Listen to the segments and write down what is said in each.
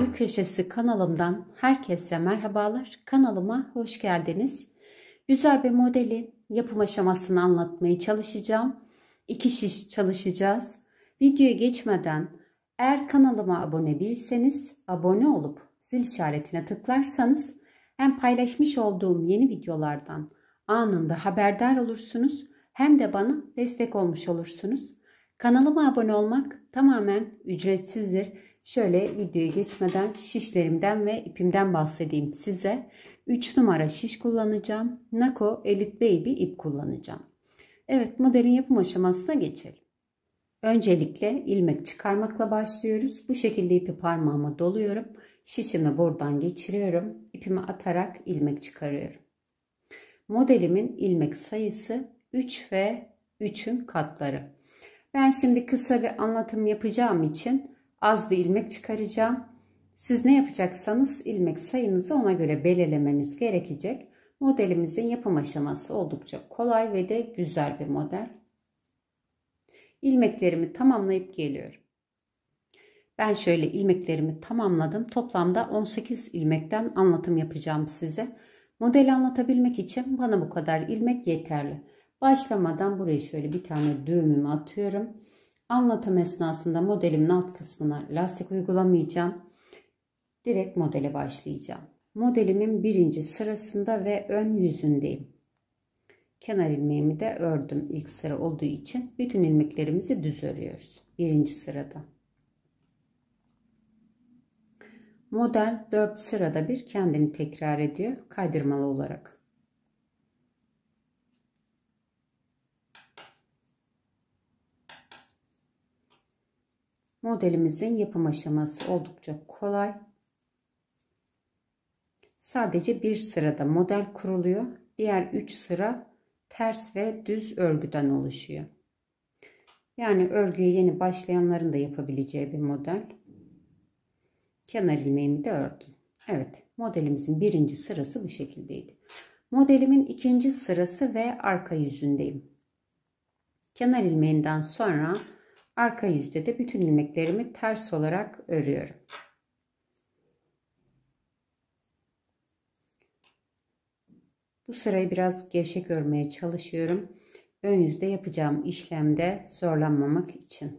Oy Köşesi kanalımdan herkese merhabalar. Kanalıma hoş geldiniz. Güzel bir modelin yapım aşamasını anlatmaya çalışacağım. 2 şiş çalışacağız. Videoya geçmeden eğer kanalıma abone değilseniz abone olup zil işaretine tıklarsanız hem paylaşmış olduğum yeni videolardan anında haberdar olursunuz hem de bana destek olmuş olursunuz. Kanalıma abone olmak tamamen ücretsizdir. Şöyle videoya geçmeden şişlerimden ve ipimden bahsedeyim size. 3 numara şiş kullanacağım. Nako Elite Baby ip kullanacağım. Evet, modelin yapım aşamasına geçelim. Öncelikle ilmek çıkarmakla başlıyoruz. Bu şekilde ipi parmağıma doluyorum. Şişimi buradan geçiriyorum. İpimi atarak ilmek çıkarıyorum. Modelimin ilmek sayısı 3 ve 3'ün katları. Ben şimdi kısa bir anlatım yapacağım için az bir ilmek çıkaracağım. Siz ne yapacaksanız ilmek sayınızı ona göre belirlemeniz gerekecek. Modelimizin yapım aşaması oldukça kolay ve de güzel bir model. İlmeklerimi tamamlayıp geliyorum. Ben şöyle ilmeklerimi tamamladım. Toplamda 18 ilmekten anlatım yapacağım size. Modeli anlatabilmek için bana bu kadar ilmek yeterli. Başlamadan buraya şöyle bir tane düğümümü atıyorum. Anlatım esnasında modelimin alt kısmına lastik uygulamayacağım. Direkt modele başlayacağım. Modelimin birinci sırasında ve ön yüzündeyim. Kenar ilmeğimi de ördüm ilk sıra olduğu için. Bütün ilmeklerimizi düz örüyoruz. Birinci sırada. Model 4 sırada bir kendini tekrar ediyor kaydırmalı olarak. Modelimizin yapım aşaması oldukça kolay. Sadece bir sırada model kuruluyor. Diğer 3 sıra ters ve düz örgüden oluşuyor. Yani örgüye yeni başlayanların da yapabileceği bir model. Kenar ilmeğimi de ördüm. Evet, modelimizin birinci sırası bu şekildeydi. Modelimin ikinci sırası ve arka yüzündeyim. Kenar ilmeğinden sonra arka yüzde de bütün ilmeklerimi ters olarak örüyorum. Bu sırayı biraz gevşek örmeye çalışıyorum. Ön yüzde yapacağım işlemde zorlanmamak için.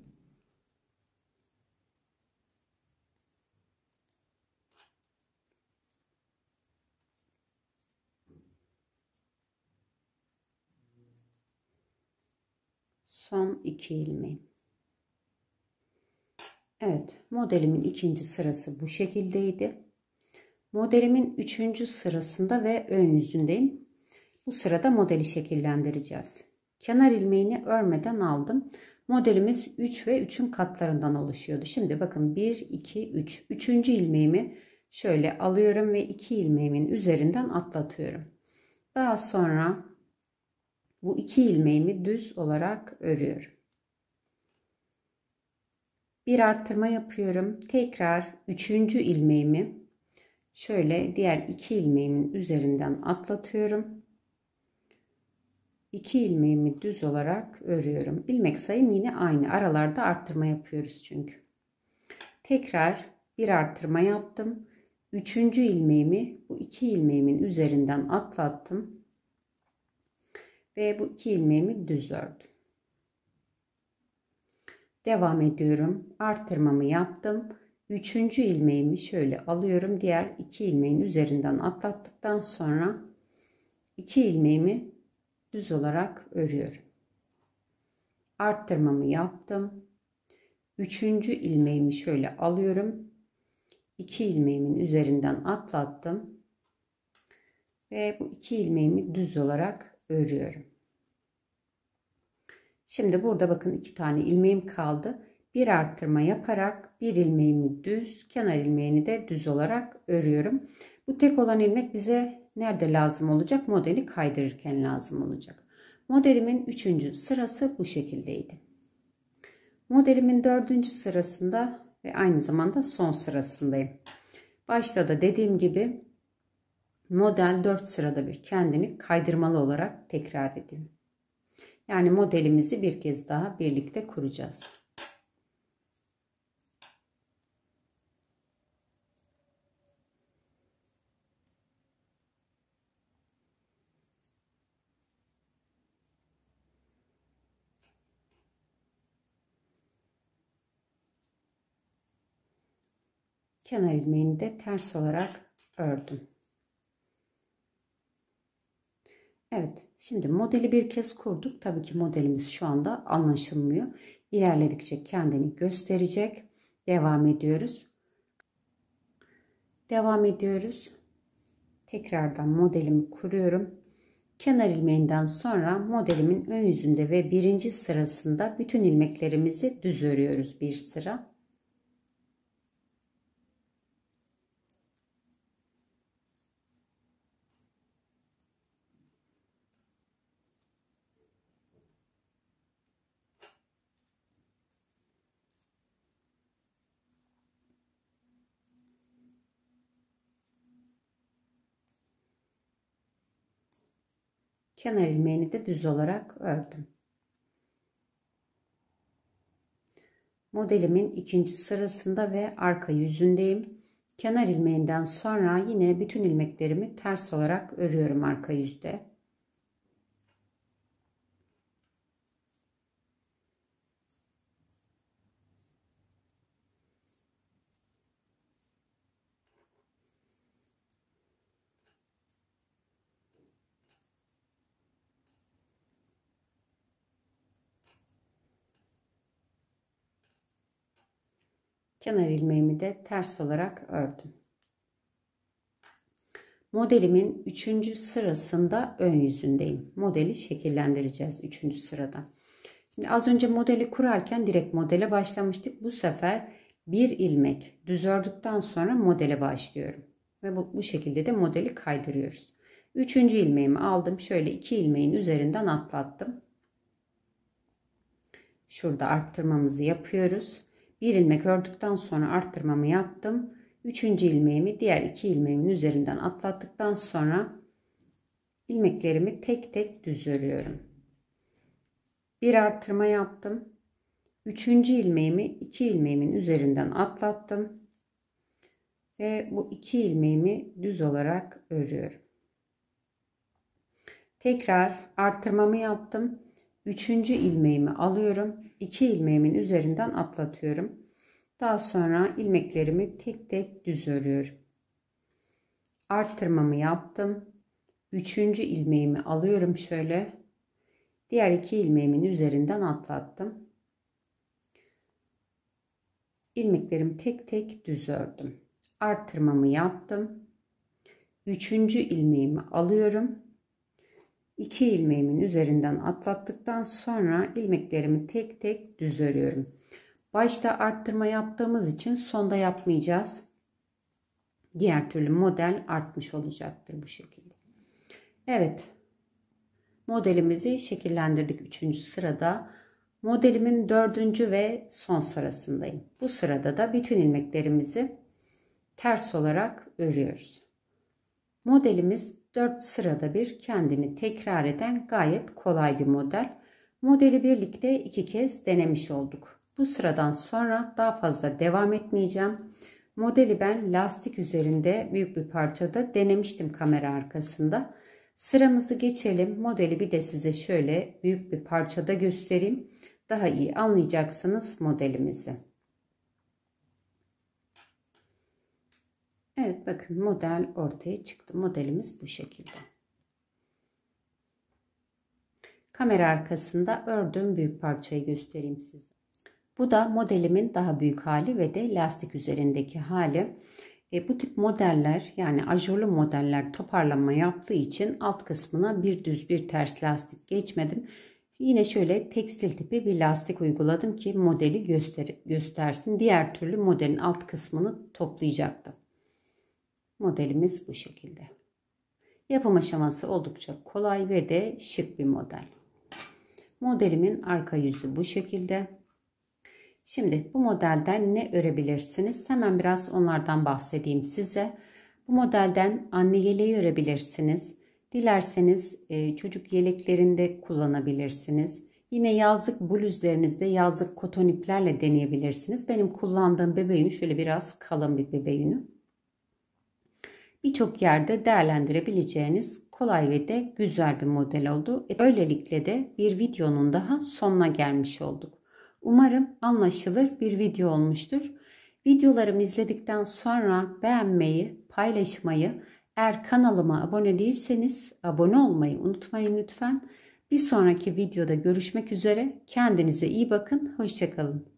Son 2 ilmeğim. Evet, modelimin ikinci sırası bu şekildeydi. Modelimin 3. sırasında ve ön yüzündeyim. Bu sırada modeli şekillendireceğiz. Kenar ilmeğini örmeden aldım. Modelimiz 3 ve 3'ün katlarından oluşuyordu. Şimdi bakın 1, 2, 3. 3. ilmeğimi şöyle alıyorum ve 2 ilmeğimin üzerinden atlatıyorum. Daha sonra bu 2 ilmeğimi düz olarak örüyorum. Bir arttırma yapıyorum. Tekrar 3. ilmeğimi şöyle diğer 2 ilmeğimin üzerinden atlatıyorum. 2 ilmeğimi düz olarak örüyorum. İlmek sayım yine aynı. Aralarda arttırma yapıyoruz çünkü. Tekrar bir arttırma yaptım. 3. ilmeğimi bu 2 ilmeğimin üzerinden atlattım. Ve bu 2 ilmeğimi düz ördüm. Devam ediyorum. Arttırmamı yaptım. 3. ilmeğimi şöyle alıyorum. Diğer 2 ilmeğin üzerinden atlattıktan sonra 2 ilmeğimi düz olarak örüyorum. Arttırmamı yaptım. 3. ilmeğimi şöyle alıyorum. 2 ilmeğimin üzerinden atlattım. Ve bu 2 ilmeğimi düz olarak örüyorum. Şimdi burada bakın 2 tane ilmeğim kaldı. Bir arttırma yaparak bir ilmeğimi düz, kenar ilmeğini de düz olarak örüyorum. Bu tek olan ilmek bize nerede lazım olacak? Modeli kaydırırken lazım olacak. Modelimin 3. sırası bu şekildeydi. Modelimin 4. sırasında ve aynı zamanda son sırasındayım. Başta da dediğim gibi model 4 sırada bir kendini kaydırmalı olarak tekrar edin. Yani modelimizi bir kez daha birlikte kuracağız. Kenar ilmeğini de ters olarak ördüm. Evet, şimdi modeli bir kez kurduk. Tabii ki modelimiz şu anda anlaşılmıyor. İlerledikçe kendini gösterecek. Devam ediyoruz. Devam ediyoruz. Tekrardan modelimi kuruyorum. Kenar ilmeğinden sonra modelimin ön yüzünde ve birinci sırasında bütün ilmeklerimizi düz örüyoruz bir sıra. Kenar ilmeğini de düz olarak ördüm. Modelimin ikinci sırasında ve arka yüzündeyim. Kenar ilmeğinden sonra yine bütün ilmeklerimi ters olarak örüyorum arka yüzde. Kenar ilmeğimi de ters olarak ördüm. Modelimin 3. sırasında ön yüzündeyim. Modeli şekillendireceğiz 3. sırada. Şimdi az önce modeli kurarken direkt modele başlamıştık. Bu sefer bir ilmek düz ördükten sonra modele başlıyorum. Ve bu şekilde de modeli kaydırıyoruz. 3. ilmeğimi aldım. Şöyle 2 ilmeğin üzerinden atlattım. Şurada arttırmamızı yapıyoruz. Bir ilmek ördükten sonra arttırmamı yaptım. 3. ilmeğimi diğer 2 ilmeğimin üzerinden atlattıktan sonra ilmeklerimi tek tek düz örüyorum. Bir arttırma yaptım. 3. ilmeğimi 2 ilmeğimin üzerinden atlattım. Ve bu 2 ilmeğimi düz olarak örüyorum. Tekrar arttırmamı yaptım. 3. ilmeğimi alıyorum. 2 ilmeğimin üzerinden atlatıyorum. Daha sonra ilmeklerimi tek tek düz örüyorum. Arttırmamı yaptım. 3. ilmeğimi alıyorum şöyle. Diğer 2 ilmeğimin üzerinden atlattım. İlmeklerimi tek tek düz ördüm. Arttırmamı yaptım. 3. ilmeğimi alıyorum. 2 ilmeğimin üzerinden atlattıktan sonra ilmeklerimi tek tek düz örüyorum. Başta arttırma yaptığımız için sonda yapmayacağız. Diğer türlü model artmış olacaktır bu şekilde. Evet. Modelimizi şekillendirdik 3. sırada. Modelimin 4. ve son sırasındayım. Bu sırada da bütün ilmeklerimizi ters olarak örüyoruz. Modelimiz 4 sırada bir kendini tekrar eden gayet kolay bir model. Modeli birlikte 2 kez denemiş olduk. Bu sıradan sonra daha fazla devam etmeyeceğim. Modeli ben lastik üzerinde büyük bir parçada denemiştim kamera arkasında. Sıramızı geçelim. Modeli bir de size şöyle büyük bir parçada göstereyim. Daha iyi anlayacaksınız modelimizi. Evet bakın model ortaya çıktı. Modelimiz bu şekilde. Kamera arkasında ördüğüm büyük parçayı göstereyim size. Bu da modelimin daha büyük hali ve de lastik üzerindeki hali. Bu tip modeller yani ajurlu modeller toparlanma yaptığı için alt kısmına bir düz bir ters lastik geçmedim. Yine şöyle tekstil tipi bir lastik uyguladım ki modeli göstersin. Diğer türlü modelin alt kısmını toplayacaktım. Modelimiz bu şekilde. Yapım aşaması oldukça kolay ve de şık bir model. Modelimin arka yüzü bu şekilde. Şimdi bu modelden ne örebilirsiniz? Hemen biraz onlardan bahsedeyim size. Bu modelden anne yeleği örebilirsiniz. Dilerseniz çocuk yeleklerinde kullanabilirsiniz. Yine yazlık bluzlarınızda yazlık koton iplerle deneyebilirsiniz. Benim kullandığım bebe yünü şöyle biraz kalın bir bebe yünü. Birçok yerde değerlendirebileceğiniz kolay ve de güzel bir model oldu. Böylelikle de bir videonun daha sonuna gelmiş olduk. Umarım anlaşılır bir video olmuştur. Videolarımı izledikten sonra beğenmeyi, paylaşmayı, eğer kanalıma abone değilseniz abone olmayı unutmayın lütfen. Bir sonraki videoda görüşmek üzere. Kendinize iyi bakın. Hoşça kalın.